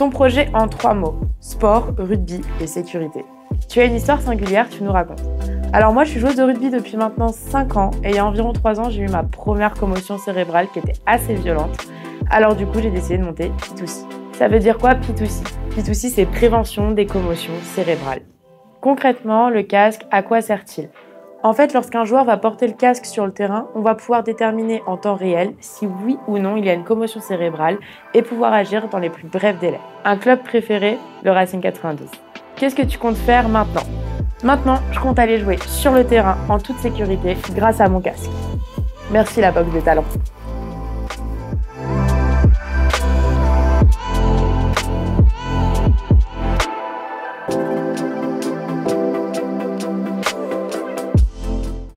Ton projet en 3 mots, sport, rugby et sécurité. Tu as une histoire singulière, tu nous racontes. Alors moi, je suis joueuse de rugby depuis maintenant 5 ans et il y a environ 3 ans, j'ai eu ma première commotion cérébrale qui était assez violente. Alors du coup, j'ai décidé de monter P2C. Ça veut dire quoi P2C? P2C, c'est prévention des commotions cérébrales. Concrètement, le casque, à quoi sert-il? En fait, lorsqu'un joueur va porter le casque sur le terrain, on va pouvoir déterminer en temps réel si oui ou non il y a une commotion cérébrale et pouvoir agir dans les plus brefs délais. Un club préféré, le Racing 92. Qu'est-ce que tu comptes faire maintenant? Maintenant, je compte aller jouer sur le terrain en toute sécurité grâce à mon casque. Merci la boxe de talent.